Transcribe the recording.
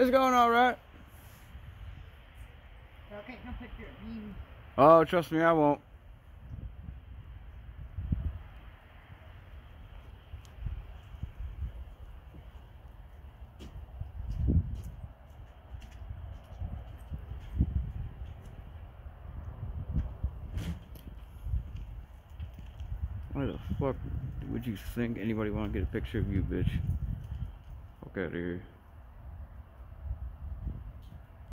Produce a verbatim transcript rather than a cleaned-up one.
It's going all right. Okay, come picture it. Oh, trust me, I won't. Why the fuck would you think anybody want to get a picture of you, bitch? Fuck out of here.